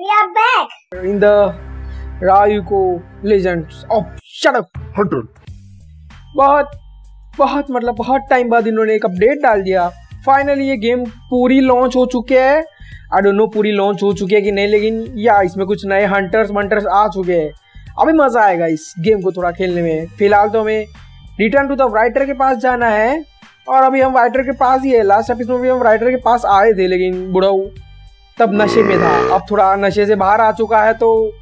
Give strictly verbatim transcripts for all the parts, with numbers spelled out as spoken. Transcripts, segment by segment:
We are back in the Rayuko Legends of Shut Up Hunter. बहुत बहुत मतलब बहुत टाइम बाद इन्होंने एक अपडेट डाल दिया। फाइनली ये गेम पूरी लॉन्च हो चुके हैं। आई डोंट नो पूरी लॉन्च हो चुकी है कि नहीं, लेकिन या इसमें कुछ नए हंटर्स वंटर्स आ चुके हैं। अभी मज़ा आएगा इस गेम को थोड़ा खेलने में। फिलहाल तो हमें रिटर्न टू द राइटर के पास जाना है और अभी हम राइटर के पास ही है। लास्ट एपिसोड में भी हम राइटर के पास आए थे, लेकिन बुढ़ाऊ तब नशे में था। अब थोड़ा नशे से बाहर आ चुका है, तो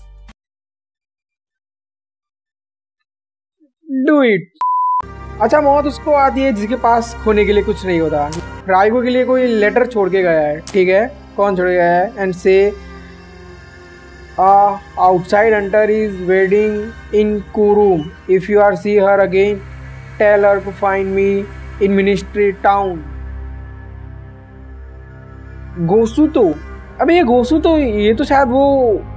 डू इट। अच्छा, मौत उसको आती है जिसके पास खोने के लिए कुछ नहीं होता। रायको के लिए कोई लेटर छोड़ के गया है, ठीक है, कौन छोड़ गया है? एंड से outside hunter is waiting in Kurum, if you are see her again tell her to find me in ministry town. गोसू तो अबे ये गोसू तो ये तो शायद वो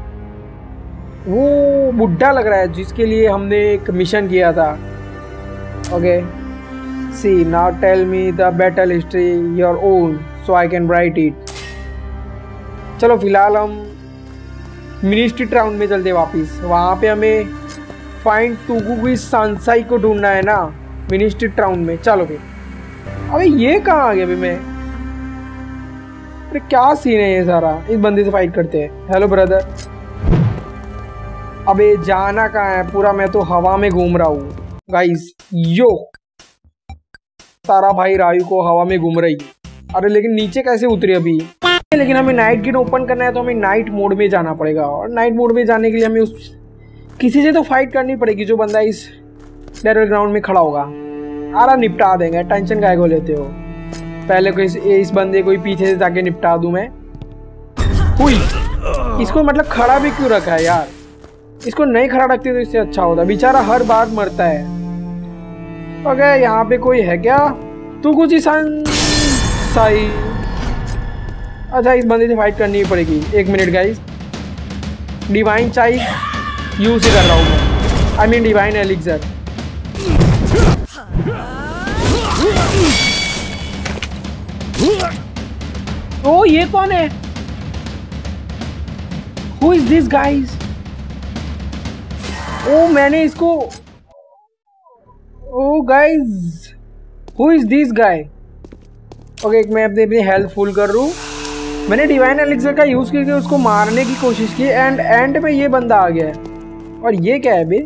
वो बुढ़ा लग रहा है जिसके लिए हमने एक मिशन किया था। Okay, see now tell me the battle history your own so I can write it. चलो फिलहाल हम मिनिस्ट्री टाउन में चलते वापिस। वहाँ पे हमें फाइंड टुगुगी सांसाई को ढूंढना है ना, मिनिस्ट्री टाउन में। चलो फिर। अबे ये कहाँ आ गया अभी मैं? अरे क्या सीन है ये सारा? इस बंदे से फाइट करते हैं। Hello brother. अबे जाना कहाँ है? पूरा मैं तो हवा में घूम रहा हूँ गाइस। यो सारा भाई रायू को हवा में घूम रही है। अरे लेकिन नीचे कैसे उतरे अभी? लेकिन हमें नाइट गेट ओपन करना है तो हमें नाइट मोड में जाना पड़ेगा, और नाइट मोड में जाने के लिए हमें उस किसी से तो फाइट करनी पड़ेगी जो बंदा इस बैटल ग्राउंड में खड़ा होगा। आरा निपटा देंगे, टेंशन काहे को लेते हो? पहले कोई इस, इस बंदे को पीछे से जाके निपटा दूं मैं। हुई इसको मतलब खड़ा भी क्यों रखा है यार? इसको नहीं खड़ा रखते तो इससे अच्छा होता। बेचारा हर बार मरता है। ओके, यहाँ पे कोई है क्या? तू कुछ ही सही। अच्छा, इस बंदे से फाइट करनी पड़ेगी। एक minute guys, divine child use ही कर रहा हूँ मैं। I mean divine elixir. ओ ये कौन है? Who is this guys? ओ मैंने इसको ओ guys who is this guy? Okay, मैं अपने अपनी हेल्थ फुल कर लूँ। मैंने डिवाइन एलिक्सर का यूज करके उसको मारने की कोशिश की एंड एंड में ये बंदा आ गया है। और ये क्या है बे?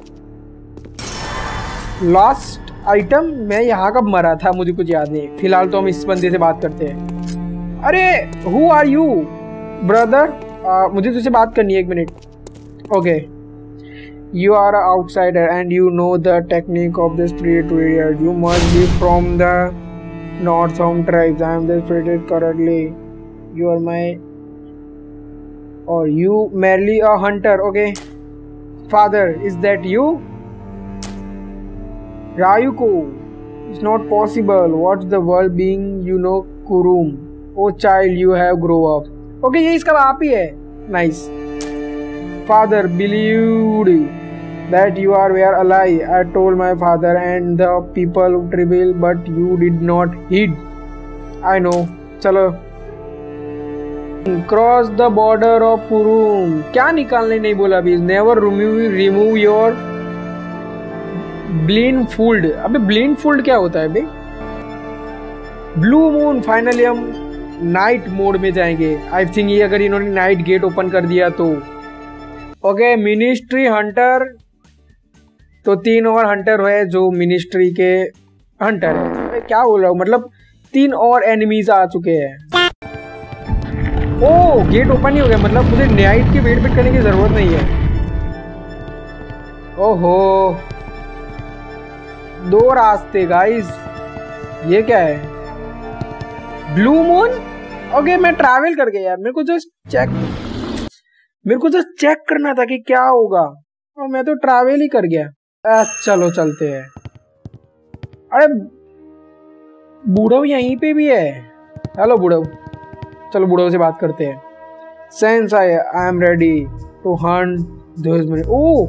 Last item. मैं यहाँ कब मरा था मुझे कुछ याद नहीं। फिलहाल तो हम इस बंदे से बात करते हैं। अरे हु आर यू ब्रदर? मुझे तुझसे बात करनी है, एक minute. Okay, you are an outsider and you know the technique of the spirit warrior. You must be from the Northbound tribes. I am the spirit currently. You are my or you merely a hunter. Okay, father, is that you? Rayuko, it's not possible. What's the world being? You know Kurum. Oh child, you have grow up. Okay, ये इसका बाप ही है। Nice. Father believed that you are were alive. I told my father and the people of Tribil, but you did not heed. I know. चलो cross the border of Kurum. क्या निकालने नहीं बोला अभी? Never remove remove your blindfold. अबे blindfold क्या होता है बे? Blue moon. फाइनली हम नाइट मोड में जाएंगे। आई थिंक ये अगर इन्होंने नाइट गेट ओपन कर दिया तो। ओके, मिनिस्ट्री हंटर तो तीन और हंटर है जो मिनिस्ट्री के हंटर है। क्या बोल रहा हूँ, मतलब तीन और एनिमीज आ चुके हैं। ओ गेट ओपन ही हो गया, मतलब मुझे नाइट की वेट वेट करने की जरूरत नहीं है। ओहो, दो रास्ते गाइस। ये क्या है? Blue moon. ओके, मैं ट्रैवल कर गया यार। मेरे को जस्ट चेक मेरे को जस्ट चेक करना था कि क्या होगा, और मैं तो ट्रैवल ही कर गया। आ, चलो चलते हैं। अरे बूढ़ो यहीं पे भी है। हेलो बूढ़ो। चलो बूढ़ो से बात करते हैं। Since I I am ready to hunt those minute. ओ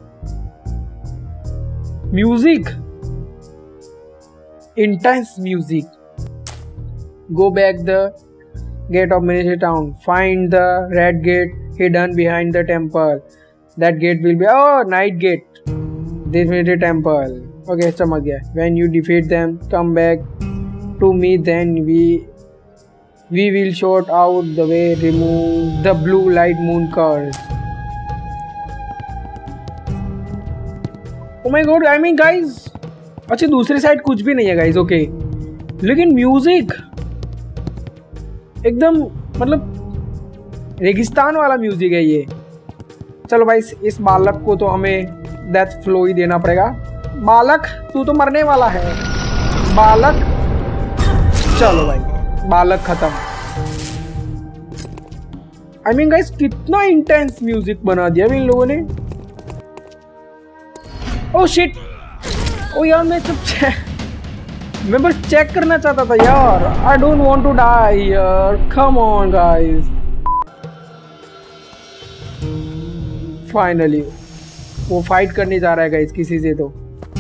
music, intense music. Go back the Gate of Miniature Town. Find the red gate hidden behind the temple. That gate will be oh night gate. This Miniature Temple. Okay, समझ गया. When you defeat them, come back to me. Then we we will sort out the way. Remove the blue light moon curse. Oh my God! I mean guys. अच्छा दूसरी side कुछ भी नहीं है guys. Okay लेकिन music एकदम मतलब रेगिस्तान वाला म्यूजिक है ये. चलो भाई इस बालक को तो हमें डेथ फ्लो ही देना पड़ेगा. बालक तू तो मरने वाला है बालक. चलो भाई बालक खत्म. आई मीन गाइस कितना इंटेंस म्यूजिक बना दिया इन लोगों ने. Oh shit. ओ यार मैं सब मैं बस चेक करना चाहता था यार. I don't want to die यार. Come on guys. फाइनली वो फाइट करने जा रहा है गाइस किसी से. तो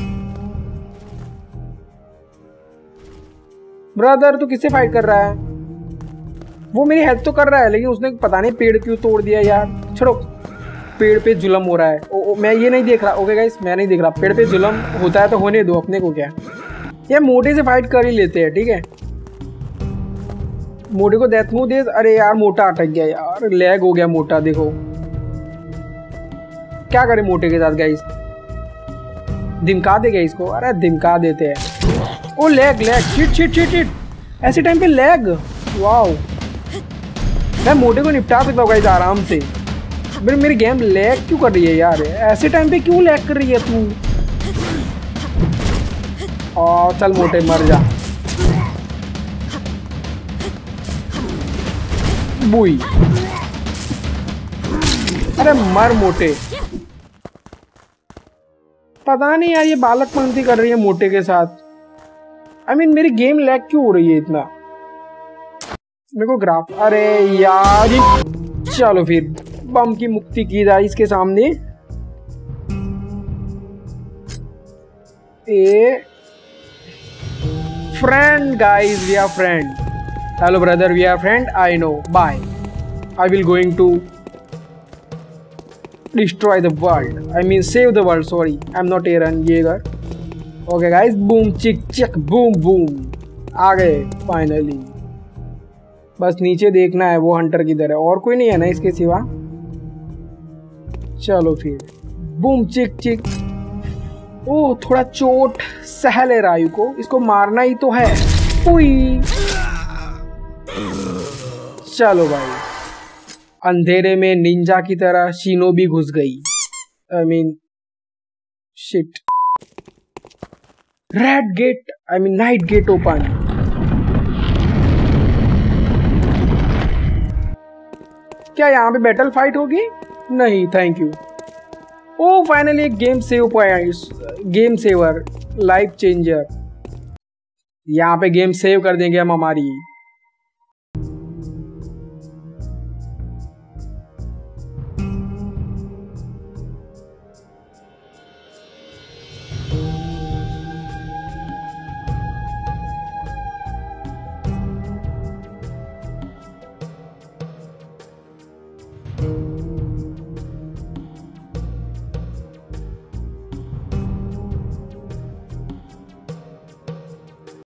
ब्रदर तू किससे फाइट कर रहा है. वो मेरी हेल्प तो कर रहा है लेकिन उसने पता नहीं पेड़ क्यों तोड़ दिया यार. छोड़ो. पेड़ पे जुल्म हो रहा है. ओ, ओ, मैं ये नहीं देख रहा. ओके गाइस मैं नहीं देख रहा. पेड़ पे जुल्म होता है तो होने दो. अपने को क्या ये मोटे से फाइट कर ही लेते हैं. ठीक है मोटे को डेथ मूव दे. अरे यार मोटा अटक गया यार. लैग हो गया मोटा. देखो क्या करे मोटे के साथ गाइस. दिमका देगा इसको. अरे दिमका देते हैं. ओ lag lag. Shit shit shit shit. ऐसे टाइम पे लैग. वाओ मैं मोटे को निपटा सकता हूँ गाइस आराम से. मेरी मेरी गेम लैग क्यों कर रही है यार. ऐसे टाइम पे क्यों लैग कर रही है तू. और चल मोटे मर जा. बुई. अरे मर मोटे. पता नहीं यार ये बालक पंक्ति कर रही है मोटे के साथ. आई I मीन mean, मेरी गेम लैग क्यों हो रही है इतना. मेरे को ग्राफ. अरे यार चलो फिर बम की मुक्ति की जाए इसके सामने. A friend guys we are friend. Hello brother we are friend. I know bye. I will going to destroy the world. I mean save the world. Sorry I'm not Aaron Yeager. Okay guys boom चिक चिक boom boom. आ गए finally. बस नीचे देखना है वो Hunter किधर है. और कोई नहीं है ना इसके सिवा. चलो फिर बूम चिक चिक. ओह थोड़ा चोट सहल है रायु को. इसको मारना ही तो है. उई. चलो भाई अंधेरे में निंजा की तरह शिनोबी घुस गई. I mean shit. Red gate I mean night gate open. क्या यहाँ पे बैटल फाइट होगी. नहीं थैंक यू. ओ फाइनली एक game save point. Game saver life changer. यहाँ पे गेम सेव कर देंगे हम हमारी.